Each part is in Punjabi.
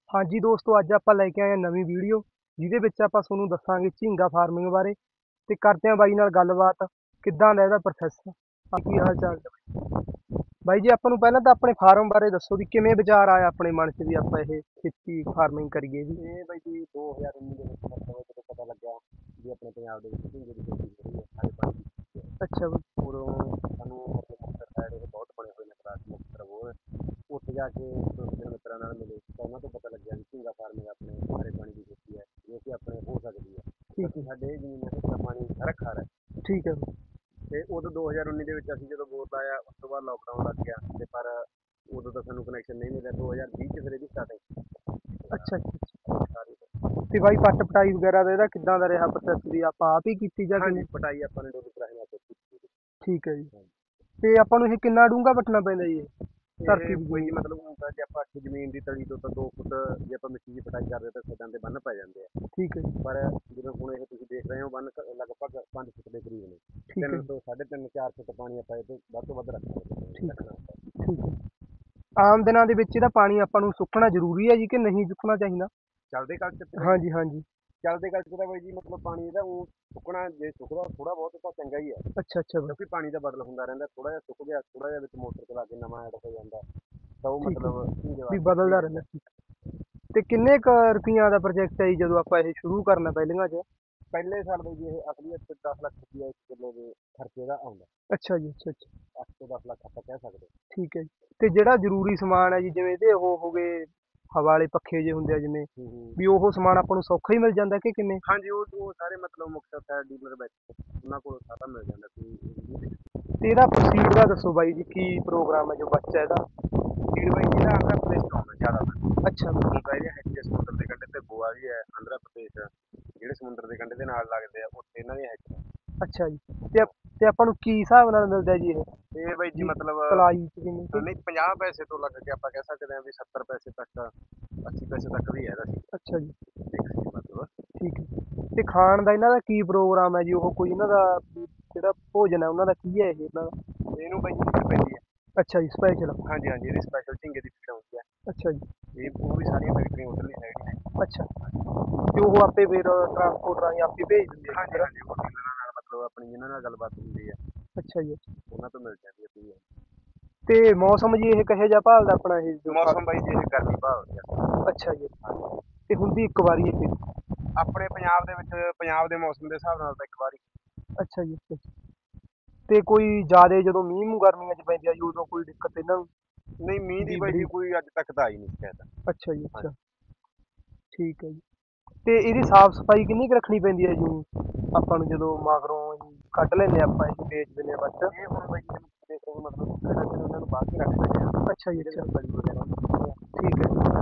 ਹਾਂਜੀ ਦੋਸਤੋ, ਅੱਜ ਆਪਾਂ ਲੈ ਕੇ ਆਏ ਹਾਂ ਨਵੀਂ ਵੀਡੀਓ, ਜਿਹਦੇ ਵਿੱਚ ਆਪਾਂ ਤੁਹਾਨੂੰ ਦੱਸਾਂਗੇ ਝੀਂਗਾ ਫਾਰਮਿੰਗ ਬਾਰੇ ਤੇ ਕਰਦੇ ਹਾਂ ਬਾਈ ਨਾਲ ਗੱਲਬਾਤ। ਕਿੱਦਾਂ ਦਾ ਇਹਦਾ ਪ੍ਰੋਸੈਸ, ਕੀ ਹਾਲ ਚਾਲ ਬਾਈ ਜੀ? ਆਪਾਂ ਨੂੰ ਪਹਿਲਾਂ ਤਾਂ ਆਪਣੇ ਫਾਰਮ ਬਾਰੇ ਦੱਸੋ ਵੀ ਕਿਵੇਂ ਵਿਚਾਰ ਆਇਆ ਆਪਣੇ ਮਨ 'ਚ ਵੀ ਆਪਾਂ ਇਹ ਖੇਤੀ ਫਾਰਮਿੰਗ ਕਰੀਏ ਜੀ। ਇਹ ਬਾਈ ਜੀ 2019 ਦੇ ਵਿੱਚ ਮਤਲਬ ਜਦੋਂ ਪਤਾ ਲੱਗਿਆ ਵੀ ਆਪਣੇ ਪੰਜਾਬ ਦੇ ਵਿੱਚ ਝੀਂਗੇ ਦੀ ਖੇਤੀ ਹੋ ਰਹੀ ਹੈ ਸਾਰੇ ਪਾਸੇ ਅੱਛਾ ਬਾਈ। ਉਦੋਂ ਸਾਨੂੰ ਮਤਲਬ ਮੁਕਤਸਰ ਸਾਈਡ ਇਹ ਬਹੁਤ ਬਣੇ ਹੋਏ ਨੇ ਪਲਾਟ ਮੁਕਤਸਰ ਹੋਰ ਉੱਥੇ ਜਾ ਕੇ ਦੋਸਤਾਂ ਮਿੱਤਰਾਂ ਨਾਲ ਮਿਲੇ ਤਾਂ ਉਹਨਾਂ ਤੋਂ ਪਤਾ ਲੱਗਿਆ ਵੀ ਝੀਂਗਾ ਫਾਰਮਿੰਗ ਆਪਣੇ ਸਾਰੇ ਪਾਣੀ ਦੀ ਖੇਤੀ ਹੈ ਜੋ ਕਿ ਆਪਣੇ ਹੋ ਸਕਦੀ ਹੈ ਠੀਕ ਕਿਉਂਕਿ ਹੈ। ਸਾਡੇ ਇਹ ਜ਼ਮੀਨ ਦਾ ਹਿੱਸਾ ਪਾਣੀ ਹਰ ਖਾਰ ਹੈ। ਠੀਕ ਹੈ ਬਾਈ। ਤੇ ਉਦੋਂ 2019 ਦੇ ਵਿੱਚ ਅਸੀਂ ਜਦੋਂ ਵੋਟ ਪਾਇਆ ਉਸ ਤੋਂ ਬਾਅਦ ਲੋਕਡਾਊਨ ਲੱਗ ਗਿਆ ਤੇ ਪਰ ਉਦੋਂ ਤਾਂ ਸਾਨੂੰ ਕਨੈਕਸ਼ਨ ਨਹੀਂ ਮਿਲਿਆ 2020 ਚ ਫਿਰ ਇਹਦੀ ਸਟਾਰਟਿੰਗ ਅੱਛਾ ਅੱਛਾ ਅੱਛਾ। ਸਾਰੀ ਤੇ ਬਾਈ ਪੱਟ ਪਟਾਈ ਵਗੈਰਾ ਦਾ ਇਹਦਾ ਕਿੱਦਾਂ ਦਾ ਰਿਹਾ ਪ੍ਰੋਸੈਸ, ਵੀ ਆਪਾਂ ਆਪ ਹੀ ਕੀਤੀ ਜਾਂ ਹਾਂਜੀ ਕਿਵੇਂ? ਪਟਾਈ ਆਪਾਂ ਨੇ ਡੋਲੂ ਕਰਾਈ ਨਾਲ ਕੀਤੀ। ਠੀਕ ਹੈ ਜੀ। ਤੇ ਆਪਾਂ ਨੂੰ ਇਹ ਕਿੰਨਾ ਡੂੰਘਾ ਪੱਟਣਾ ਪੈਂਦਾ ਜੀ ਇਹ ਧਰਤੀ ਇਹ ਦੀ ਕੋਈ ਜ਼ਮੀਨ? ਮਤਲਬ ਹੁੰਦਾ ਜੇ ਆਪਾਂ ਜ਼ਮੀਨ ਦੀ ਤਲੀ ਤੋਂ ਤਾਂ 2 ਫੁੱਟ ਜੇ ਆਪਾਂ ਮਿੱਟੀ ਦੀ ਪਟਾਈ ਕਰਦੇ ਤਾਂ ਖੇਤਾਂ ਦੇ ਬੰਨ ਪੈ ਜਾਂਦੇ ਆ। ਠੀਕ ਹੈ ਜੀ। ਪਰ ਜਦੋਂ ਹੁਣ ਇਹ ਤੁਸੀਂ ਦੇਖ ਰਹੇ ਹੋ ਬੰਨ ਲਗਭਗ 5 ਫੁੱਟ ਦੇ ਕਰੀਬ ਨੇ। ਠੀਕ ਹੈ 3 ਜੀ। ਤੋਂ 3.5 4 ਫੁੱਟ ਪਾਣੀ ਆਪਾਂ ਇਹ ਤੋਂ ਵੱਧ ਰੱਖਣਾ ਠੀਕ ਰੱਖਣਾ ਹੁੰਦਾ। ਠੀਕ ਹੈ। ਆਮ ਦਿਨਾਂ ਦੇ ਵਿੱਚ ਇਹਦਾ ਪਾਣੀ ਆਪਾਂ ਨੂੰ ਸੁੱਕਣਾ ਜ਼ਰੂਰੀ ਹੈ ਜੀ ਕਿ ਨਹੀਂ ਸੁੱਕਣਾ ਚਾਹੀਦਾ? ਚੱਲਦੇ ਕਲਚਰ ਚ ਬਾਈ ਜੀ ਹਾਂਜੀ ਹਾਂਜੀ। ਚੱਲਦੇ ਕਲਚਰ ਦਾ ਬਾਈ ਜੀ ਮਤਲਬ ਪਾਣੀ ਇਹਦਾ ਉਹ ਸੁੱਕਣਾ ਜੇ ਸੁੱਕਦਾ ਥੋੜਾ ਬਹੁਤ ਤਾਂ ਚੰਗਾ ਹੀ ਹੈ ਅੱਛਾ ਅੱਛਾ ਬਾਈ। ਕਿਉਂਕਿ ਪਾਣੀ ਦਾ ਬਦਲ ਹੁੰਦਾ ਰਹਿੰਦਾ ਥੋੜਾ ਜਿਹਾ ਸੁੱਕ ਗਿਆ ਥੋੜਾ ਜਿਹਾ ਵਿੱਚ ਮੋਟਰ ਚਲਾ ਕੇ ਨਵਾਂ ਐਡ ਹੋ ਜਾਂਦਾ ਤਾਂ ਉਹ ਠੀਕ ਹੈ ਮਤਲਬ ਝੀਂਗੇ ਵੀ ਵਾਸਤੇ ਸਹੀ ਬਦਲਦਾ ਰਹਿੰਦਾ। ਰਹਿੰਦਾ। ਠੀਕ। ਤੇ ਕਿੰਨੇ ਕੁ ਰੁਪਈਆਂ ਦਾ ਪ੍ਰੋਜੈਕਟ ਹੈ ਜੀ ਜਦੋਂ ਆਪਾਂ ਇਹ ਸ਼ੁਰੂ ਕਰਨਾ ਪਹਿਲੀਆਂ 'ਚ? ਪਹਿਲੇ ਸਾਲ ਬਾਈ ਜੀ ਇਹ ਅਸਲੀਅਤ 'ਚ 10 ਲੱਖ ਰੁਪਈਆ 1 ਕਿੱਲੇ ਦੇ ਖਰਚੇ ਦਾ ਆਉਂਦਾ। ਅੱਛਾ ਜੀ। ਅੱਛਾ ਅੱਛਾ। 8 ਤੋਂ 10 ਲੱਖ ਆਪਾਂ ਕਹਿ ਸਕਦੇ। ਠੀਕ ਹੈ ਜੀ। ਤੇ ਜਿਹੜਾ ਜ਼ਰੂਰੀ ਸਮਾਨ ਹੈ ਜੀ, ਜਿਵੇਂ ਇਹਦੇ ਉਹ ਹੋ ਗਏ ਹਵਾ ਵਾਲੇ ਪੱਖੇ ਜੇ ਹੁੰਦੇ ਆ ਜਿਵੇਂ, ਹੂੰ। ਵੀ ਉਹ ਸਮਾਨ ਆਪਾਂ ਨੂੰ ਸੌਖਾ ਹੀ ਮਿਲ ਜਾਂਦਾ ਕਿ ਕਿਵੇਂ? ਹਾਂਜੀ ਉਹ ਸਾਰੇ ਮਤਲਬ ਮੁਕਤਸਰ ਸਾਹਿਬ ਡੀਲਰ ਬੈਠੇ ਉਹਨਾਂ ਕੋਲ ਸਾਰਾ ਮਿਲ ਜਾਂਦਾ ਕੋਈ ਇਹ ਨਹੀਂ ਦਿੱਕਤ। ਤੇ ਇਹਦਾ ਪ੍ਰੋਸੀਡ ਦਾ ਦੱਸੋ ਬਾਈ ਜੀ, ਕੀ ਪ੍ਰੋਗਰਾਮ ਹੈ ਜੋ ਬੱਚਾ ਇਹਦਾ? ਲੀਡ ਬਾਈ ਜੀ ਦਾ ਆਂਧਰਾ ਪ੍ਰਦੇਸ਼ ਤੋਂ ਆਉਂਦਾ ਜ਼ਿਆਦਾਤਰ। ਅੱਛਾ ਹੁਣ ਤਾਂ ਇਹਦੀਆਂ ਹੈਕੀਆਂ ਸਮੁੰਦਰ ਦੇ ਕੰਢੇ ਤੇ ਗੋਆ ਵੀ ਹੈ ਆਂਧਰਾ ਪ੍ਰਦੇਸ਼ ਜਿਹੜੇ ਸਮੁੰਦਰ ਦੇ ਕੰਢੇ ਦੇ ਨਾਲ ਲੱਗਦੇ ਆ ਉੱਥੇ ਇਹਨਾਂ ਦੀਆਂ ਹੈਕੀਆਂ। ਅੱਛਾ ਜੀ। ਤੇ ਆਪਾਂ ਨੂੰ ਕੀ ਹਿਸਾਬ ਨਾਲ ਮਿਲਦਾ ਜੀ ਇਹ? ਇਹ ਬਾਈ ਜੀ ਵੀ ਮਤਲਬ ਪਲਾਈ ਚ ਕਿਵੇਂ ਨਹੀਂ 50 ਪੈਸੇ ਤੋਂ ਲੱਗ ਕੇ ਆਪਾਂ ਕਹਿ ਸਕਦੇ ਹਾਂ ਵੀ 70 ਪੈਸੇ ਤੱਕ 80 ਪੈਸੇ ਤੱਕ ਵੀ ਹੈ ਇਹਦਾ ਅੱਛਾ ਜੀ। ਇੱਕ ਸੀ ਮਤਲਬ। ਠੀਕ ਹੈ। ਤੇ ਖਾਣ ਦਾ ਇਹਨਾਂ ਦਾ ਕੀ ਪ੍ਰੋਗਰਾਮ ਹੈ ਜੀ? ਉਹ ਕੋਈ ਇਹਨਾਂ ਦਾ ਵੀ ਜਿਹੜਾ ਭੋਜਨ ਹੈ ਉਹਨਾਂ ਦਾ ਕੀ ਹੈ ਇਹ ਇਹਨਾਂ ਦਾ? ਇਹਨੂੰ ਬਾਈ ਜੀ ਫੀਡ ਪੈਂਦੀ ਹੈ। ਅੱਛਾ ਜੀ, ਸਪੈਸ਼ਲ। ਹਾਂਜੀ ਹਾਂਜੀ ਇਹਦੀ ਸਪੈਸ਼ਲ ਝੀਂਗੇ ਦੀ ਫੀਡ ਆਉਂਦੀ ਹੈ। ਅੱਛਾ ਜੀ। ਇਹ ਉਹ ਵੀ ਸਾਰੀਆਂ ਫੈਕਟਰੀਆਂ ਉਧਰਲੀ ਸਾਈਡ ਹੀ ਨੇ। ਅੱਛਾ। ਤੇ ਉਹ ਆਪੇ ਫਿਰ ਟਰਾਂਸਪੋਰਟ ਰਾਹੀਂ ਆਪੇ ਭੇਜ ਦਿੰਦੇ ਆ ਹਾਂਜੀ ਇੱਧਰ? ਹਾਂਜੀ ਉਹ ਡੀਲਰਾਂ ਨਾਲ ਮਤਲਬ ਆਪਣੀ ਜਿਹਨਾਂ ਨਾਲ ਗੱਲਬਾਤ ਹੁੰਦੀ ਹੈ ਅੱਛਾ ਜੀ ਅੱਛਾ। ਉਹਨਾਂ ਤੋਂ ਮਿਲ ਜਾਂਦੀ ਹੈ ਪੂਰੀ। ਤੇ ਮੌਸਮ ਜੀ ਇਹ ਕਿਹੋ ਜਿਹਾ ਭਾਲਦਾ ਆਪਣਾ ਇਹ ਜੋ ਮੌਸਮ ਬਾਈ ਜੀ ਇਹ ਗਰਮੀ ਭਾਲਦੀ ਆ। ਅੱਛਾ ਜੀ ਅੱਛਾ। ਤੇ ਹੁੰਦੀ ਇੱਕ ਵਾਰੀ ਇਹ? ਆਪਣੇ ਪੰਜਾਬ ਦੇ ਵਿੱਚ ਪੰਜਾਬ ਦੇ ਮੌਸਮ ਦੇ ਹਿਸਾਬ ਨਾਲ ਤਾਂ ਇੱਕ ਵਾਰੀ। ਅੱਛਾ ਜੀ ਅੱਛਾ ਅੱਛਾ। ਤੇ ਕੋਈ ਜ਼ਿਆਦੇ ਜਦੋਂ ਮੀਂਹ ਮੂੰਹ ਗਰਮੀਆਂ 'ਚ ਪੈਂਦੀ ਆ ਜੀ ਉਦੋਂ ਕੋਈ ਦਿੱਕਤ ਇਹਨਾਂ ਨੂੰ ਨਹੀਂ ਮੀਂਹ ਦੀ ਬਾਈ ਜੀ ਬਰੀਕ? ਕੋਈ ਅੱਜ ਤੱਕ ਤਾਂ ਆਈ ਨਹੀਂ ਸ਼ਿਕਾਇਤ। ਅੱਛਾ ਜੀ ਅੱਛਾ। ਹਾਂਜੀ। ਠੀਕ ਹੈ ਜੀ। ਤੇ ਇਹਦੀ ਸਾਫ਼ ਸਫਾਈ ਕਿੰਨੀ ਕੁ ਰੱਖਣੀ ਪੈਂਦੀ ਹੈ ਜੀ ਆਪਾਂ ਨੂੰ, ਜਦੋਂ ਮਗਰੋਂ ਜੀ ਕੱਢ ਲੈਂਦੇ ਆਪਾਂ ਇਹ ਵੇਚ ਦਿੰਦੇ ਹਾਂ ਬੱਚਾ? ਇਹ ਹੁਣ ਬਾਈ ਜੀ ਦੇਖ ਰਹੇ ਹੋ ਮਤਲਬ ਕਿਹੜਾ ਕਿ ਉਹਨਾਂ ਨੂੰ ਬਾਹਰ ਕੇ ਰੱਖ ਦਿੰਦੇ ਆ। ਅੱਛਾ ਜੀ ਇਹਦੇ ਅੱਛਾ। ਵਿੱਚ ਬੜੀ ਵਗੈਰਾ ਹੁੰਦੀ ਆ। ਠੀਕ ਹੈ ਜੀ।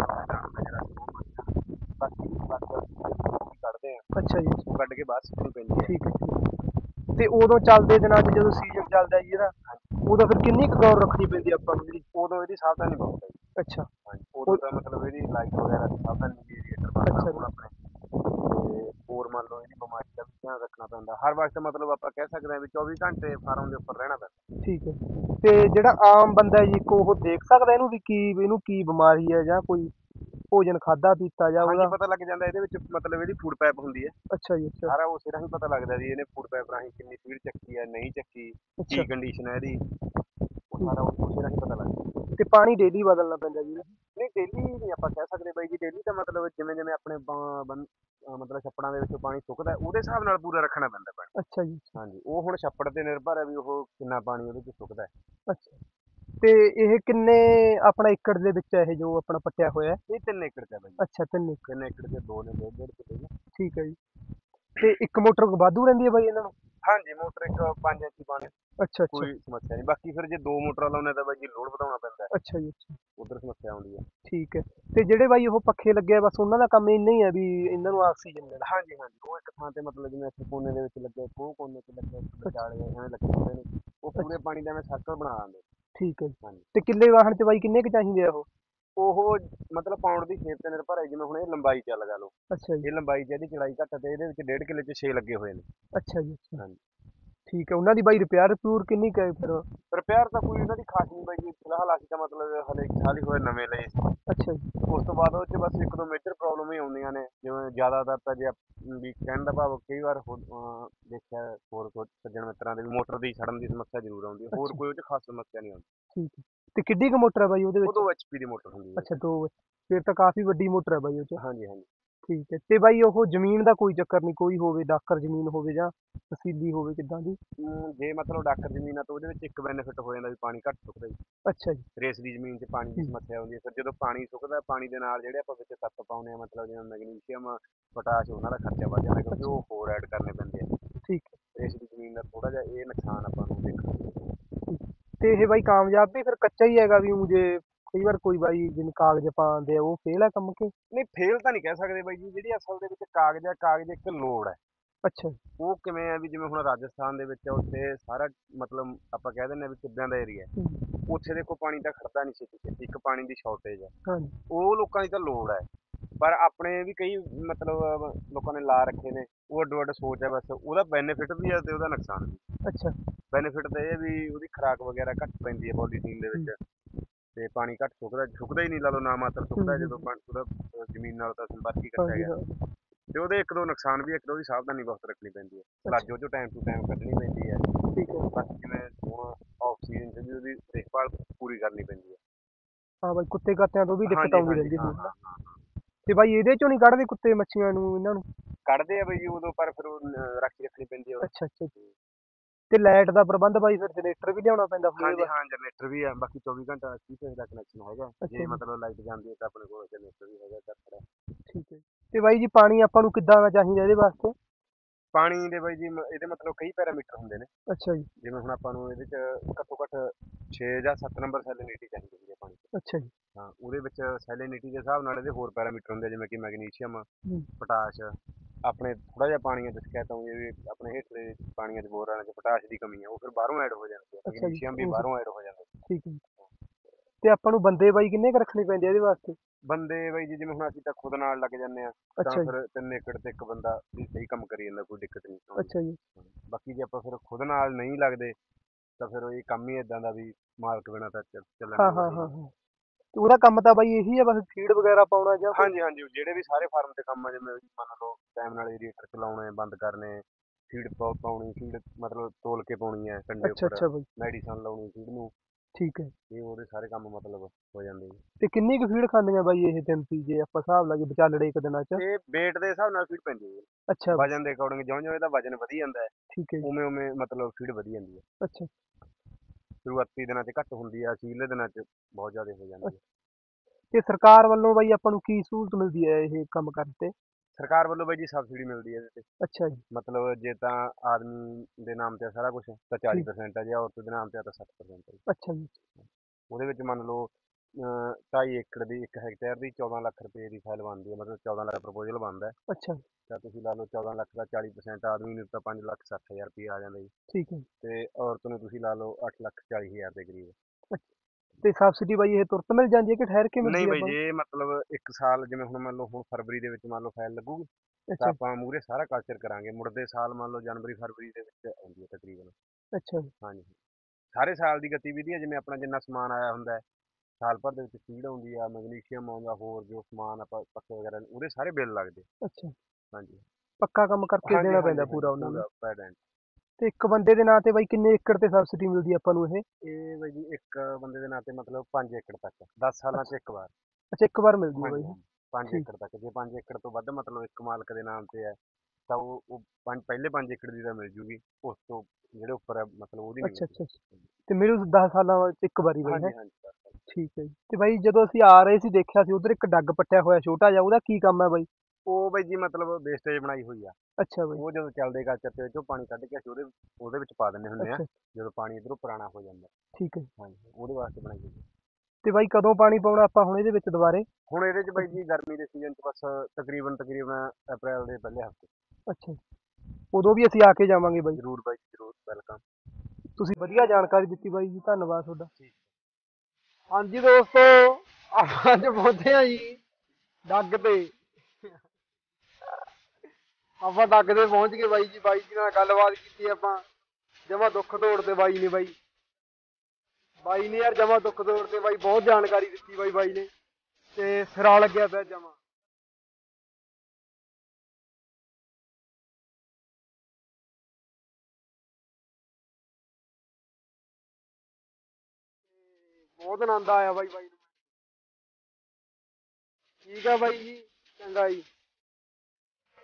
ਬਾਕੀ ਕੱਢਦੇ ਆ ਅੱਛਾ ਜੀ ਅੱਛਾ। ਉਹ ਕੱਢ ਕੇ ਬਾਹਰ ਸੁੱਟਣੀ ਪੈਂਦੀ ਹੈ। ਠੀਕ ਹੈ ਠੀਕ। ਤੇ ਉਦੋਂ ਚੱਲਦੇ ਦਿਨਾਂ 'ਚ ਜਦੋਂ ਸੀਜ਼ਨ ਚੱਲਦਾ ਜੀ ਇਹਦਾ, ਉਦੋਂ ਫਿਰ ਕਿੰਨੀ ਕੁ ਗੌਰ ਰੱਖਣੀ ਪੈਂਦੀ ਆਪਾਂ ਨੂੰ ਜਿਹੜੀ? ਉਦੋਂ ਇਹਦੀ ਸਾਵਧਾਨੀ ਬਹੁਤ ਹੈ ਜੀ। ਅੱਛਾ। ਹਾਂਜੀ ਉਦੋਂ ਤਾਂ ਮਤਲਬ ਇਹਦੀ ਲਾਈਟ ਵਗੈਰਾ ਦੀ ਸਾਵਧਾਨੀ ਵੇਰੀਏਟਰ ਬੰਦ ਅੱਛਾ ਹੋਣ ਜੀ। ਆਪਣੇ ਤੇ ਹੋਰ ਮੰਨ ਲਓ ਇਹਦੀ ਬਿਮਾਰੀ ਦਾ ਵੀ ਧਿਆਨ ਰੱਖਣਾ ਪੈਂਦਾ ਹਰ ਵਕਤ ਮਤਲਬ ਆਪਾਂ ਕਹਿ ਸਕਦੇ ਹਾਂ ਵੀ 24 ਘੰਟੇ ਫਾਰਮ ਦੇ ਉੱਪਰ ਰਹਿਣਾ ਪੈਂਦਾ। ਠੀਕ ਹੈ। ਤੇ ਜਿਹੜਾ ਆਮ ਬੰਦਾ ਹੈ ਜੀ ਇੱਕ ਉਹ ਦੇਖ ਸਕਦਾ ਇਹਨੂੰ ਵੀ ਇਹਨੂੰ ਕੀ ਬਿਮਾਰੀ ਹੈ, ਜਾਂ ਕੋਈ ਭੋਜਨ ਖਾਦਾ ਪੀਤਾ ਜਾਂ ਹਾਂਜੀ ਉਹਦਾ? ਪਤਾ ਲੱਗ ਜਾਂਦਾ ਇਹਦੇ ਵਿੱਚ ਮਤਲਬ ਇਹਦੀ ਫੂਡ ਪੈਪ ਹੁੰਦੀ ਹੈ। ਅੱਛਾ ਜੀ ਅੱਛਾ। ਸਾਰਾ ਉਸੇ ਰਾਹੀਂ ਪਤਾ ਲੱਗਦਾ ਵੀ ਇਹਨੇ ਫੂਡ ਪੈਪ ਰਾਹੀਂ ਕਿੰਨੀ ਫੀਡ ਚੱਕੀ ਹੈ ਨਹੀਂ ਚੱਕੀ ਅੱਛਾ। ਕੀ ਕੰਡੀਸ਼ਨ ਹੈ ਇਹਦੀ ਉਹ ਠੀਕ। ਸਾਰਾ ਉਸੇ ਰਾਹੀਂ ਪਤਾ ਲੱਗਦਾ। ਤੇ ਪਾਣੀ ਡੇਲੀ ਬਦਲਣਾ ਪੈਂਦਾ ਜੀ ਇਹਦਾ? ਨਹੀਂ ਡੇਲੀ ਨਹੀਂ ਆਪਾਂ ਕਹਿ ਸਕਦੇ ਬਾਈ ਜੀ ਡੇਲੀ ਤਾਂ ਮਤਲਬ ਜਿਵੇਂ ਜਿਵੇਂ ਆਪਣੇ ਮਤਲਬ ਛੱਪੜਾਂ ਦੇ ਵਿੱਚੋਂ ਪਾਣੀ ਸੁੱਕਦਾ ਉਹਦੇ ਹਿਸਾਬ ਨਾਲ ਪੂਰਾ ਰੱਖਣਾ ਪੈਂਦਾ ਪਾਣੀ। ਅੱਛਾ ਜੀ ਅੱਛਾ। ਹਾਂਜੀ ਉਹ ਹੁਣ ਛੱਪੜ ਤੇ ਨਿਰਭਰ ਹੈ ਵੀ ਉਹ ਕਿੰਨਾ ਪਾਣੀ ਉਹਦੇ ਚ ਸੁੱਕਦਾ ਹੈ। ਅੱਛਾ। ਤੇ ਇਹ ਕਿੰਨੇ ਆਪਣਾ ਏਕੜ ਦੇ ਵਿੱਚ ਹੈ ਇਹ ਜੋ ਆਪਣਾ ਪੱਟਿਆ ਹੋਇਆ ਹੈ? ਇਹ 3 ਏਕੜ ਚ ਹੈ ਬਾਈ। ਅੱਛਾ 3 ਏਕੜ। 3 ਏਕੜ ਦੇ 2 ਨੇ ਡੇਢ ਡੇਢ ਕਿੱਲੇ ਨੇ। ਠੀਕ ਹੈ ਜੀ। ਤੇ ਇੱਕ ਮੋਟਰ ਵਾਧੂ ਰਹਿੰਦੀ ਹੈ ਬਾਈ ਇਹਨਾਂ ਨੂੰ? ਹਾਂਜੀ ਮੋਟਰ ਇੱਕ 5 ਇੰਚੀ ਪਾਣੀ ਅੱਛਾ ਅੱਛਾ। ਕੋਈ ਸਮੱਸਿਆ ਨਹੀਂ ਬਾਕੀ ਫਿਰ ਜੇ 2 ਮੋਟਰਾਂ ਲਾਉਣੇ ਤਾਂ ਬਾਈ ਜੀ ਲੋਡ ਵਧਾਉਣਾ ਪੈਂਦਾ ਹੈ ਅੱਛਾ ਜੀ ਅੱਛਾ। ਉਧਰ ਸਮੱਸਿਆ ਆਉਂਦੀ ਹੈ। ਠੀਕ ਹੈ। ਤੇ ਜਿਹੜੇ ਬਾਈ ਉਹ ਪੱਖੇ ਲੱਗੇ ਆ ਬਸ ਉਹਨਾਂ ਦਾ ਕੰਮ ਇੰਨਾ ਹੀ ਹੈ ਵੀ ਇਹਨਾਂ ਨੂੰ ਆਕਸੀਜਨ ਦੇਣਾ? ਹਾਂਜੀ ਹਾਂਜੀ ਉਹ ਇੱਕ ਥਾਂ ਤੇ ਮਤਲਬ ਜਿਵੇਂ ਇੱਥੇ ਕੋਨੇ ਦੇ ਵਿੱਚ ਲੱਗੇ ਉਹ ਕੋਨੇ 'ਚ ਲੱਗੇ ਅੱਛਾ ਵਿਚਾਲੇ ਐਵੇਂ ਲੱਗੇ ਹੁੰਦੇ ਨੇ ਉਹ ਪੂਰੇ ਅੱਛਾ। ਪਾਣੀ ਦਾ ਐਵੇਂ ਸਰਕਲ ਬਣਾ ਦਿੰਦੇ। ਠੀਕ ਹੈ ਜੀ। ਹਾਂਜੀ ਤੇ ਕਿੱਲੇ ਵਾਹਣ ਚ ਬਾਈ ਕਿੰਨੇ ਕੁ ਚਾਹੀਦੇ ਆ ਉਹ? ਉਹ ਮਤਲਬ ਪਾਉਣ ਦੀ ਸ਼ੇਪ ਤੇ ਨਿਰਭਰ ਹੈ ਜਿਵੇਂ ਹੁਣ ਇਹ ਲੰਬਾਈ ਚ ਲਗਾ ਲਓ ਅੱਛਾ ਜੀ। ਇਹ ਲੰਬਾਈ ਚ ਇਹਦੀ ਚੌੜਾਈ ਘੱਟ ਤੇ ਇਹਦੇ ਵਿੱਚ 1.5 ਕਿੱਲੇ ਚ 6 ਲੱਗੇ ਹੋਏ ਨੇ। ਅੱਛਾ ਜੀ ਅੱਛਾ। ਹਾਂਜੀ ਠੀਕ ਹੈ, ਉਹਨਾਂ ਦੀ ਬਾਈ ਰਿਪੇਅਰ ਕਿੰਨੀ ਕੁ ਹੈ ਫਿਰ? ਰਿਪੇਅਰ ਤਾਂ ਕੋਈ ਉਹਨਾਂ ਦੀ ਖਾਸ ਨਹੀਂ ਬਾਈ ਜੀ, ਫਿਲਹਾਲ ਅਸੀਂ ਤਾਂ ਮਤਲਬ ਹਲੇ 1 ਸਾਲ ਹੀ ਹੋਏ ਨਵੇਂ ਲਏ ਸੀ। ਅੱਛਾ ਜੀ। ਉਸ ਤੋਂ ਬਾਅਦ ਉਹ 'ਚ ਬਸ ਇੱਕ ਦੋ ਮੇਜਰ ਪ੍ਰੋਬਲਮ ਹੀ ਆਉਂਦੀਆਂ ਨੇ, ਜਿਵੇਂ ਜ਼ਿਆਦਾਤਰ ਤਾਂ ਜੇ ਵੀ ਕਹਿਣ ਦਾ ਭਾਵ ਕਈ ਵਾਰ ਦੇਖਿਆ ਹੋਰ ਕੁਝ ਸੱਜਣ ਮਿੱਤਰਾਂ ਦੇ ਵੀ ਮੋਟਰ ਦੀ ਸੜਨ ਦੀ ਸਮੱਸਿਆ ਜ਼ਰੂਰ ਆਉਂਦੀ ਹੈ, ਹੋਰ ਅੱਛਾ, ਕੋਈ ਉਹ 'ਚ ਖਾਸ ਸਮੱਸਿਆ ਨਹੀਂ ਆਉਂਦੀ। ਠੀਕ ਹੈ। ਤੇ ਕਿੱਡੀ ਕੁ ਮੋਟਰ ਹੈ ਬਾਈ ਉਹਦੇ ਉਹ ਵਿੱਚ? 2 ਐਚਪੀ ਦੀ ਮੋਟਰ ਹੁੰਦੀ ਹੈ। ਅੱਛਾ, 2 ਫਿਰ ਤਾਂ ਕਾਫੀ ਵੱਡੀ ਮੋਟਰ ਹੈ ਬਾਈ ਉਹ 'ਚ। ਹਾਂਜੀ ਹਾਂਜੀ। ਠੀਕ ਹੈ, ਤੇ ਬਾਈ ਉਹ ਜ਼ਮੀਨ ਦਾ ਕੋਈ ਚੱਕਰ ਨਹੀਂ, ਕੋਈ ਹੋਵੇ ਡਾਕਰ ਜ਼ਮੀਨ ਹੋਵੇ ਜਾਂ ਤਸੀਲੀ ਹੋਵੇ ਕਿੱਦਾਂ ਦੀ? ਜੇ ਮਤਲਬ ਡਾਕਰ ਜ਼ਮੀਨ ਆ ਤਾਂ ਉਹਦੇ ਵਿੱਚ ਇੱਕ ਬੈਨੀਫਿਟ ਹੋ ਜਾਂਦਾ ਵੀ ਪਾਣੀ ਘੱਟ ਸੁੱਕਦਾ ਜੀ। ਅੱਛਾ ਜੀ। ਰੇਸਲੀ ਜ਼ਮੀਨ 'ਚ ਪਾਣੀ ਦੀ ਠੀਕ, ਸਮੱਸਿਆ ਆਉਂਦੀ ਹੈ, ਫਿਰ ਜਦੋਂ ਪਾਣੀ ਸੁੱਕਦਾ ਪਾਣੀ ਦੇ ਨਾਲ ਜਿਹੜੇ ਆਪਾਂ ਵਿੱਚ ਤੱਤ ਪਾਉਂਦੇ ਆ ਮਤਲਬ ਜਿਵੇਂ ਮੈਗਨੀਸ਼ੀਅਮ, ਪੋਟਾਸ਼, ਉਹਨਾਂ ਦਾ ਖਰਚਾ ਵੱਧ ਜਾਂਦਾ ਕਿਉਂਕਿ ਅੱਛਾ, ਉਹ ਹੋਰ ਐਡ ਕਰਨੇ ਪੈਂਦੇ ਆ। ਠੀਕ ਹੈ, ਰੇਸਲੀ ਜ਼ਮੀਨ ਦਾ ਥੋੜਾ ਜਿਹਾ ਇਹ ਨੁਕਸਾਨ ਆਪਾਂ ਨੂੰ ਦੇਖਣਾ ਚਾਹੀਦਾ। ਠੀਕ। ਤੇ ਇਹ ਬਾਈ ਕਾਮਯਾਬ ਵੀ ਫਿਰ ਕੱਚਾ ਹੀ ਹੈਗਾ ਵੀ ਊਂ ਜੇ ਕਈ ਵਾਰ ਕੋਈ ਬਾਈ ਜਿਵੇਂ ਕਾਗਜ਼ ਪਾਉਂਦੇ ਆ ਉਹ ਫੇਲ ਹੈ ਕੰਮ ਕੇ? ਨਹੀਂ ਫੇਲ ਤਾਂ ਨਹੀਂ ਕਹਿ ਸਕਦੇ ਬਾਈ ਜੀ, ਜਿਹੜੀ ਅਸਲ ਦੇ ਵਿੱਚ ਕਾਗਜ਼ ਆ, ਕਾਗਜ਼ ਇੱਕ ਲੋੜ ਹੈ। ਅੱਛਾ ਜੀ। ਉਹ ਕਿਵੇਂ ਆ ਵੀ ਜਿਵੇਂ ਹੁਣ ਰਾਜਸਥਾਨ ਦੇ ਵਿੱਚ ਆ, ਉੱਥੇ ਸਾਰਾ ਮਤਲਬ ਆਪਾਂ ਕਹਿ ਦਿੰਦੇ ਆ ਵੀ ਟਿੱਬਿਆਂ ਦਾ ਏਰੀਆ ਹੈ। ਹੂੰ, ਉੱਥੇ ਦੇਖੋ ਪਾਣੀ ਤਾਂ ਖੜਦਾ ਨਹੀਂ ਛੇਤੀ ਛੇਤੀ, ਇੱਕ ਪਾਣੀ ਦੀ ਸ਼ਾਰਟੇਜ ਹੈ। ਹਾਂਜੀ, ਉਹ ਲੋਕਾਂ ਦੀ ਤਾਂ ਲੋੜ ਹੈ, ਪਰ ਆਪਣੇ ਵੀ ਕਈ ਮਤਲਬ ਲੋਕਾਂ ਨੇ ਲਾ ਰੱਖੇ ਨੇ, ਉਹ ਅੱਡੋ ਅੱਡ ਸੋਚ ਹੈ, ਬਸ ਉਹਦਾ ਬੈਨੀਫਿਟ ਵੀ ਹੈ ਤੇ ਉਹਦਾ ਨੁਕਸਾਨ ਵੀ। ਅੱਛਾ, ਬੈਨੀਫਿਟ ਤਾਂ ਇਹ ਵੀ ਉਹਦੀ ਖੁਰਾਕ ਵਗੈਰਾ ਘੱਟ ਪੈਂਦੀ ਹੈ ਪੋਲੀਥੀਨ ਦੇ ਹੂੰ, ਵਿੱਚ, ਤੇ ਪਾਣੀ ਘੱਟ ਸੁੱਕਦਾ ਸੁੱਕਦਾ ਹੀ ਨਹੀਂ, ਲਾ ਲਓ ਨਾ ਮਾਤਰ ਹੂੰ, ਸੁੱਕਦਾ ਹੂੰ, ਜਦੋਂ ਉਹਦਾ ਜ਼ਮੀਨ ਨਾਲ ਤਾਂ ਸੰਪਰਕ ਹੀ ਕੱਟਿਆ ਹਾਂਜੀ ਗਿਆ। ਹਾਂ, ਤੇ ਉਹਦੇ ਇੱਕ ਦੋ ਨੁਕਸਾਨ ਵੀ ਹੈ, ਇੱਕ ਤਾਂ ਉਹਦੀ ਸਾਵਧਾਨੀ ਬਹੁਤ ਰੱਖਣੀ ਪੈਂਦੀ ਹੈ, ਅੱਛਾ, ਸਲਾਜੋ ਜੋ ਟਾਈਮ ਟੂ ਟਾਈਮ ਕੱਢਣੀ ਪੈਂਦੀ ਹੈ। ਠੀਕ ਹੈ। ਬਾਕੀ ਜਿਵੇਂ ਹੁਣ ਆਕਸੀਜਨ 'ਚ ਵੀ ਉਹਦੀ ਦੇਖਭਾਲ ਪੂਰੀ ਕਰਨੀ ਪੈਂਦੀ ਹੈ। ਹਾਂ ਬਾਈ, ਕੁੱਤੇ ਕਾਤਿਆਂ ਤੋਂ ਵੀ ਦਿੱਕਤ ਹਾਂਜੀ ਆਉਂਦੀ ਹਾਂਜੀ, ਰਹਿੰਦੀ ਹਾਂ ਹੋਣੀ ਹਾਂ ਨਾ? ਹਾਂ ਹਾਂ। ਤੇ ਬਾਈ ਇਹਦੇ ਚੋਂ ਨਹੀਂ ਕੱਢਦੇ ਕੁੱਤੇ ਮੱਛੀਆਂ ਨੂੰ ਇਹਨਾਂ ਨੂੰ? ਕੱਢਦੇ ਆ ਬਈ ਜੀ ਉਦੋਂ, ਪਰ ਫਿਰ ਉਹ ਰਾਖੀ ਰੱਖਣੀ ਪੈਂਦੀ ਹੈ ਉਦੋਂ। ਅੱਛਾ ਅੱਛਾ। ਤੇ ਲਾਈਟ ਦਾ ਪ੍ਰਬੰਧ ਬਾਈ ਫਿਰ ਜਨਰੇਟਰ ਵੀ ਲਿਆਉਣਾ ਪੈਂਦਾ ਹੋਊ ਇਹਦੇ ਹਾਂਜੀ ਵਾਸਤੇ? ਹਾਂ, ਜਨਰੇਟਰ ਵੀ ਆ, ਬਾਕੀ 24 ਘੰਟਾ 30 ਫੇਜ਼ ਦਾ ਕਨੈਕਸ਼ਨ ਹੈਗਾ, ਅੱਛਾ ਜੇ ਜੀ, ਮਤਲਬ ਲਾਈਟ ਜਾਂਦੀ ਹੈ ਤਾਂ ਆਪਣੇ ਕੋਲ ਜਨਰੇਟਰ ਵੀ ਹੈਗਾ ਘਰ ਖੜਾ। ਠੀਕ ਹੈ। ਤੇ ਬਾਈ ਜੀ ਪਾਣੀ ਆਪਾਂ ਨੂੰ ਕਿੱਦਾਂ ਦਾ ਚਾਹੀਦਾ ਇਹਦੇ ਵਾਸਤੇ? ਪਾਣੀ ਦੇ ਬਾਈ ਜੀ ਇਹਦੇ ਮਤਲਬ ਕਈ ਪੈਰਾਮੀਟਰ ਹੁੰਦੇ ਨੇ, ਅੱਛਾ ਜੀ। ਜਿਵੇਂ ਹੁਣ ਆਪਾਂ ਨੂੰ ਇਹਦੇ 'ਚ ਘੱਟੋ ਘੱਟ 6 ਜਾਂ 7 ਨੰਬਰ ਸੈਲੇਨਿਟੀ ਚਾਹੀਦੀ ਹੁੰਦੀ ਹੈ ਪਾਣੀ 'ਚ। ਅੱਛਾ ਜੀ। ਹਾਂ, ਉਹਦੇ ਵਿੱਚ ਸੈਲੇਨਿਟੀ ਦੇ ਹਿਸਾਬ ਨਾਲ ਇਹਦੇ ਹੋਰ ਪੈਰਾਮੀਟਰ ਹੁੰਦੇ, ਜਿਵੇਂ ਕਿ ਮੈਗਨੀਸ਼ੀਅਮ, ਹੂੰ, ਪੋਟਾਸ਼। ਆਪਣੇ ਥੋੜਾ ਜਿਹਾ ਪਾਣੀਆਂ 'ਚ ਸ਼ਿਕਾਇਤ ਆਉਂਦੀ ਹੈ ਵੀ ਆਪਣੇ ਹੇਠਲੇ ਪਾਣੀਆਂ 'ਚ ਬੋਰਾਂ 'ਚ ਪੋਟਾਸ਼ ਦੀ ਕਮੀ ਹੈ, ਉਹ ਫਿਰ ਬਾਹਰੋਂ ਐਡ ਹੋ ਜਾਂਦੀ ਹੈ, ਅੱਛਾ ਜੀ, ਮੈਗਨੀਸ਼ੀਅਮ ਵੀ ਬਾਹਰੋਂ ਐਡ ਹੋ ਜਾਂਦਾ। ਠੀਕ ਹੈ ਜੀ। ਤੇ ਆਪਾਂ ਨੂੰ ਬੰਦੇ ਬਾਈ ਕਿੰਨੇ ਕੁ ਰੱਖਣੇ ਪੈਂਦੇ ਆ ਇਹਦੇ ਵਾਸਤੇ? ਬੰਦੇ ਬਾਈ ਜੀ ਜਿਵੇਂ ਹੁਣ ਅਸੀਂ ਤਾਂ ਖੁਦ ਨਾਲ ਲੱਗ ਜਾਂਦੇ ਆ, ਤਾਂ ਅੱਛਾ ਜੀ। ਫਿਰ 3 ਏਕੜ ਤੇ ਇੱਕ ਬੰਦਾ ਵੀ ਸਹੀ ਕੰਮ ਕਰੀ ਜਾਂਦਾ, ਕੋਈ ਦਿੱਕਤ ਨਹੀਂ ਆਉਂਦੀ। ਅੱਛਾ ਜੀ। ਬਾਕੀ ਜੇ ਆਪਾਂ ਫਿਰ ਖੁਦ ਨਾਲ ਨਹੀਂ ਲੱਗਦੇ ਤਾਂ ਫਿਰ ਇਹ ਕੰਮ ਹੀ ਇਦਾਂ ਦਾ ਵੀ ਮਾਲਕ ਬਿਨਾਂ ਤਾਂ ਚੱਲਣ ਹਾਂ ਜੋਗਾ ਹਾਂ ਹੈ ਹੀ ਹਾਂ ਨਹੀਂ। ਹਾਂ। ਤੇ ਉਹਦਾ ਕੰਮ ਤਾਂ ਬਾਈ ਇਹੀ ਆ ਬਸ ਫੀਡ ਵਗੈਰਾ ਪਾਉਣਾ ਜਾਂ ਕੋਈ? ਹਾਂਜੀ ਹਾਂਜੀ, ਜਿਹੜੇ ਵੀ ਸਾਰੇ ਫਾਰਮ ਤੇ ਕੰਮ ਆ, ਜਿਵੇਂ ਮੰਨ ਲਓ ਟਾਈਮ ਨਾਲ ਏਰੀਏਟਰ ਚਲਾਉਣੇ ਬੰਦ ਕਰਨੇ, ਫੀਡ ਪਾਉਣੀ, ਫੀਡ ਮਤਲਬ ਤੋਲ ਕੇ ਪਾਉਣੀ ਹੈ ਕੰਡੇ ਅੱਛਾ ਉੱਪਰ, ਅੱਛਾ ਬਾਈ, ਮੈਡੀਸਨ ਲਾਉਣੀ ਫੀਡ ਨੂੰ, ਠੀਕ ਹੈ। ਇਹ ਉਹਦੇ ਸਾਰੇ ਕੰਮ ਮਤਲਬ ਹੋ ਜਾਂਦੇ ਜੀ। ਤੇ ਕਿੰਨੀ ਕੁ ਫੀਡ ਖਾਂਦੀਆਂ ਬਾਈ ਇਹ ਦਿਨ ਜੇ ਆਪਾਂ ਹਿਸਾਬ ਲਾਈਏ ਵਿਚਾਲੜੇ ਇੱਕ ਦਿਨਾਂ ਚ? ਇਹ weight ਦੇ ਹਿਸਾਬ ਨਾਲ ਫੀਡ ਪੈਂਦੀ ਹੈ ਜੀ, ਅੱਛਾ ਬਾਈ, ਵਜਨ ਦੇ ਅਕੋਰਡਿੰਗ, ਜਿਉਂ-ਜਿਉਂ ਇਹਦਾ ਵਜਨ ਵਧੀ ਜਾਂਦਾ ਹੈ ਠੀਕ ਹੈ ਜੀ। ਉਵੇਂ-ਉਵੇਂ ਮਤਲਬ ਫੀਡ ਵਧੀ ਜਾਂਦੀ ਹੈ। ਅੱਛਾ ਸ਼ੁਰੂਆਤੀ ਦਿਨਾਂ 'ਚ ਘੱਟ ਹੁੰਦੀ ਹੈ, ਅਖੀਰਲੇ ਦਿਨਾਂ 'ਚ ਬਹੁਤ ਜ਼ਿਆਦਾ ਹੋ ਜਾਂਦੀ ਹੈ। ਅੱਛਾ। ਤੇ ਸਰਕਾਰ ਵੱਲੋਂ ਬਾਈ ਆਪਾਂ ਨੂੰ ਕੀ ਸਹੂਲਤ ਮਿਲਦੀ ਹੈ ਇਹ ਕੰਮ ਕਰਨ ਤੇ? ਸਰਕਾਰ ਵੱਲੋਂ ਬਾਈ ਜੀ ਸਬਸਿਡੀ ਮਿਲਦੀ ਹੈ ਇਹਦੇ ਤੇ, ਅੱਛਾ ਜੀ, ਮਤਲਬ ਜੇ ਤਾਂ ਆਦਮੀ ਦੇ ਨਾਮ ਤੇ ਆ ਸਾਰਾ ਕੁਝ ਤਾਂ ਠੀਕ, 40% ਹੈ, ਜੇ ਔਰਤ ਦੇ ਨਾਮ ਤੇ ਆ ਤਾਂ 60% ਹੈ ਜੀ। ਅੱਛਾ ਜੀ, ਉਹਦੇ ਵਿੱਚ ਮੰਨ ਲਓ 2.5 ਏਕੜ ਦੀ 1 ਹੈਕਟੇਅਰ ਦੀ 14 ਲੱਖ ਰੁਪਏ ਦੀ ਫਾਈਲ ਬਣਦੀ ਹੈ, ਮਤਲਬ 14 ਲੱਖ ਪ੍ਰਪੋਜ਼ਲ ਬਣਦਾ ਹੈ। ਅੱਛਾ ਜੀ, ਤਾਂ ਤੁਸੀਂ ਲਾ ਲਓ 14 ਲੱਖ ਦਾ 40% ਆਦਮੀ ਨੂੰ ਤਾਂ 5,60,000 ਰੁਪਏ ਆ ਜਾਂਦਾ ਜੀ, ਠੀਕ ਹੈ ਜੀ। ਤੇ ਔਰਤ ਨੂੰ ਤੁਸੀਂ ਲਾ ਲਓ 8,40,000 ਦੇ ਕਰੀਬ। ਅੱਛਾ। ਤੇ ਸਬਸਿਡੀ ਬਾਈ ਇਹ ਤੁਰੰਤ ਮਿਲ ਜਾਂਦੀ ਹੈ ਕਿ ਠਹਿਰ ਕੇ ਨਹੀਂ ਮਿਲਦੀ ਹੈ ਬਾਈ ਆਪਾਂ ਜੀ, ਨੂੰ? ਇਹ ਮਤਲਬ 1 ਸਾਲ, ਜਿਵੇਂ ਹੁਣ ਮੰਨ ਲਓ ਹੁਣ ਫਰਵਰੀ ਦੇ ਵਿੱਚ ਮੰਨ ਲਓ ਫਾਈਲ ਲੱਗੂਗੀ, ਤਾਂ ਅੱਛਾ ਜੀ, ਆਪਾਂ ਮੂਹਰੇ ਸਾਰਾ ਕਲਚਰ ਕਰਾਂਗੇ, ਮੁੜਦੇ ਸਾਲ ਮੰਨ ਲਓ ਜਨਵਰੀ ਫਰਵਰੀ ਦੇ ਵਿੱਚ ਆਉਂਦੀ ਹੈ ਤਕਰੀਬਨ। ਅੱਛਾ ਜੀ, ਹਾਂਜੀ, ਸਾਰੇ ਸਾਲ ਦੀ ਗਤੀਵਿਧੀ ਹੈ, ਜਿਵੇਂ ਆਪਣਾ ਜਿੰਨਾ ਸਮਾਨ ਆਇਆ ਹੁੰਦਾ ਹੈ ਸਾਲ ਭਰ ਦੇ ਵਿੱਚ, ਫੀਡ ਆਉਂਦੀ ਆ, ਮੈਗਨੀਸ਼ੀਅਮ ਆਉਂਦਾ, ਹੋਰ ਜੋ ਸਮਾਨ ਆਪਾਂ ਪੱਕੇ ਵਗੈਰਾ ਉਹਦੇ ਸਾਰੇ ਬਿੱਲ ਲੱਗਦੇ। ਅੱਛਾ। ਹਾਂਜੀ ਪੱਕਾ ਕੰਮ ਕਰਕੇ ਹਾਂਜੀ ਦੇਣਾ ਹਾਂਜੀ ਪੈਂਦਾ ਹਾਂਜੀ, ਪੂਰਾ ਉਹਨਾਂ ਨੂੰ? ਪੂਰਾ ਪੈਡੈਂਟ। ਤੇ ਇੱਕ ਬੰਦੇ ਦੇ ਨਾਂ ਤੇ ਬਾਈ ਕਿੰਨੇ ਏਕੜ ਤੇ ਸਬਸਿਡੀ ਮਿਲਦੀ ਹੈ ਆਪਾਂ ਨੂੰ ਇਹ? ਇਹ ਬਾਈ ਜੀ ਇੱਕ ਬੰਦੇ ਦੇ ਨਾਂ ਤੇ ਮਤਲਬ 5 ਏਕੜ ਤੱਕ 10 ਸਾਲਾਂ 'ਚ ਅੱਛਾ, ਇੱਕ ਵਾਰ। ਅੱਛਾ ਇੱਕ ਵਾਰ ਮਿਲਦੀ ਹੈ ਹਾਂਜੀ ਬਾਈ ਇਹ? ਹਾਂਜੀ, 5 ਠੀਕ, ਏਕੜ ਤੱਕ, ਜੇ 5 ਏਕੜ ਤੋਂ ਵੱਧ ਮਤਲਬ ਇੱਕ ਮਾਲਕ ਦੇ ਨਾਮ ਤੇ ਹੈ ਤਾਂ ਉਹ ਪਹਿਲੇ 5 ਏਕੜ ਦੀ ਤਾਂ ਮਿਲ ਜੂਗੀ, ਉਸ ਤੋਂ ਜਿਹੜੇ ਉੱਪਰ ਹੈ ਮਤਲਬ ਉਹਦੀ ਨਹੀਂ ਅੱਛਾ ਮਿਲਦੀ। ਅੱਛਾ ਅੱਛਾ। ਤੇ ਮੇਰੇ 10 ਸਾਲਾਂ ਵਿੱਚ ਇੱਕ ਵਾਰੀ ਬਾਈ ਹੈ? ਹਾਂਜੀ ਹਾਂਜੀ ਬਸ। ਠੀਕ ਹੈ ਜੀ। ਤੇ ਬਾਈ ਜਦੋਂ ਅਸੀਂ ਆ ਰਹੇ ਸੀ ਦੇਖਿਆ ਸੀ ਉਧਰ ਇੱਕ ਡੱਗ ਪੱਟਿਆ ਹੋਇਆ ਛੋਟਾ ਜਿਹਾ, ਉਹਦਾ ਕੀ ਕੰਮ ਹੈ ਬਾਈ? ਉਹ ਬਾਈ ਜੀ ਮਤਲਬ ਵੇਸਟੇਜ ਬਣਾਈ ਹੋਈ ਆ, ਅੱਛਾ ਬਾਈ, ਉਹ ਜਦੋਂ ਚੱਲਦੇ ਕਲਚਰ ਤੇ ਚੋਂ ਪਾਣੀ ਕੱਢ ਕੇ ਅਸੀਂ ਉਹਦੇ ਵਿੱਚ ਪਾ ਦਿੰਦੇ ਹੁੰਦੇ ਆ, ਅੱਛਾ, ਜਦੋਂ ਪਾਣੀ ਇੱਧਰੋਂ ਪੁਰਾਣਾ ਹੋ ਜਾਂਦਾ। ਠੀਕ ਹੈ। ਹਾਂਜੀ, ਉਹਦੇ ਵਾਸਤੇ ਬਣਾਈ ਹੋਈ ਹੈ। ਤੇ ਬਾਈ ਕਦੋਂ ਪਾਣੀ ਪਾਉਣਾ ਆਪਾਂ ਹੁਣ ਇਹਦੇ ਵਿੱਚ ਦੁਬਾਰੇ? ਹੁਣ ਇਹਦੇ 'ਚ ਬਾਈ ਜੀ ਗਰਮੀ ਦੇ ਸੀਜ਼ਨ 'ਚ ਬਸ ਤਕਰੀਬਨ ਤਕਰੀਬਨ ਅਪ੍ਰੈਲ ਦੇ ਪਹਿਲੇ ਹਫ਼ਤੇ। ਅੱਛਾ, ਉਦੋਂ ਵੀ ਅਸੀਂ ਆ ਕੇ ਜਾਵਾਂਗੇ ਬਾਈ? ਜ਼ਰੂਰ ਬਾਈ ਜੀ, ਜ਼ਰੂਰ, ਵੈਲਕਮ। ਤੁਸੀਂ ਵਧੀਆ ਜਾਣਕਾਰੀ ਦਿੱਤੀ ਬਾਈ ਜੀ, ਧੰਨਵਾਦ ਤੁਹਾਡਾ। ਠੀਕ। ਹਾਂਜੀ ਦੋਸਤੋ, ਆਪਾਂ ਅੱਜ ਪਹੁੰਚੇ ਆ ਜੀ ਡੱਗ ਤੇ। ਆਪਾਂ ਡੱਗ ਤੇ ਪਹੁੰਚ ਗਏ ਬਾਈ ਜੀ ਨਾਲ ਗੱਲਬਾਤ ਕੀਤੀ ਆਪਾਂ। ਜਮਾ ਦੁੱਖ ਤੋੜਤੇ ਬਾਈ ਨੇ ਬਾਈ। ਬਾਈ ਨੇ ਯਾਰ ਜਮਾ ਦੁੱਖ ਤੋੜਤੇ ਬਾਈ, ਬਹੁਤ ਜਾਣਕਾਰੀ ਦਿੱਤੀ ਬਾਈ ਨੇ, ਤੇ ਸਿਰਾ ਲੱਗਿਆ ਪਿਆ ਜਮਾ। ਬਹੁਤ ਆਨੰਦ ਆਇਆ ਬਾਈ ਨੂੰ। ਠੀਕ ਆ ਬਾਈ ਜੀ, ਚੰਗਾ ਜੀ।